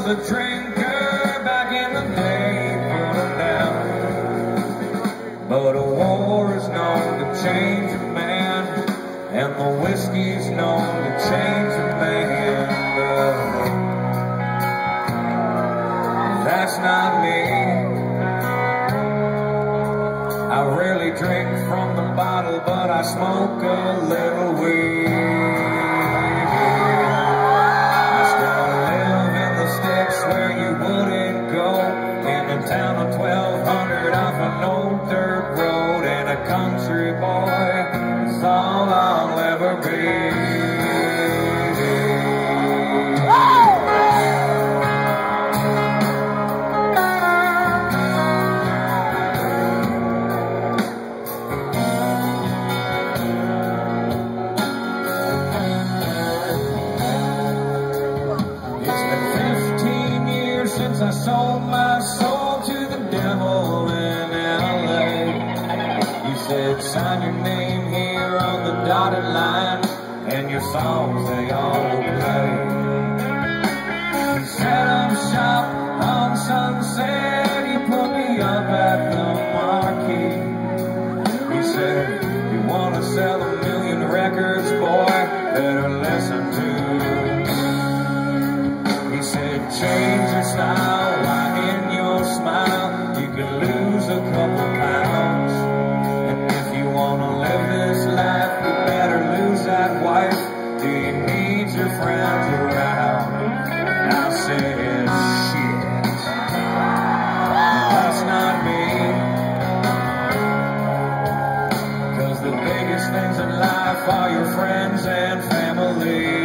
a drinker back in the day, put him down. But a war is known to change a man, and the whiskey's known to change a man. That's not me. I rarely drink from the bottle, but I smoke a little weed. I still live in the sticks where you wouldn't go, in the town of 1200 off an old dirt road, and a country boy is all I'll ever be. Since I sold my soul to the devil in L.A. You said sign your name here on the dotted line, and your songs they all play. You set up shop on Sunset, you put me up at the marquee. You said you want to sell 1 million records, boy, better listen to me. He said, change your style, why in your smile you could lose a couple pounds. And if you want to live this life, you better lose that wife. Do you need your friends around? And I said, shit, that's not me. 'Cause the biggest things in life are your friends and family.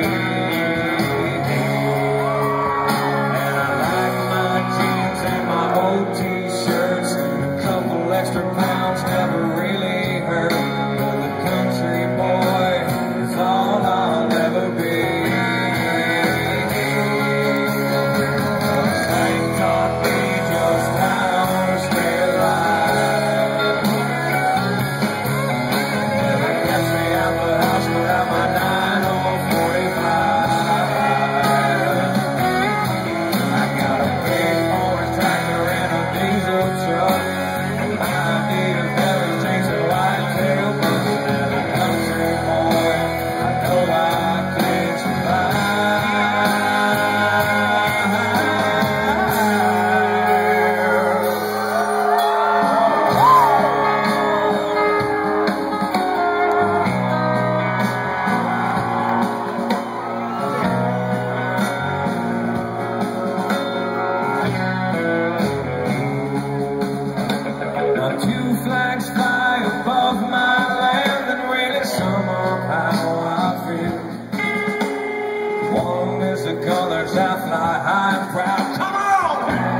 T-shirts, a couple extra pounds never really hurt. But the country boy is all I'll ever be. They taught me just how to stay alive. Never catch me out the house without my 945. I got a big orange tractor and a diesel truck. I need a belly change, so I tail buzzing as a country boy. I know I can Two flags fly above my land, and really sum up how I feel. One is the colors I fly high and proud. Come on!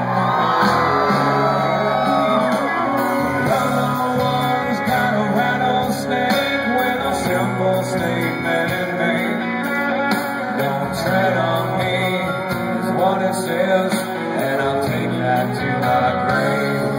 The other one's got a rattlesnake with a simple statement in me. Don't tread on me is what it says, and I'll take that to my grave.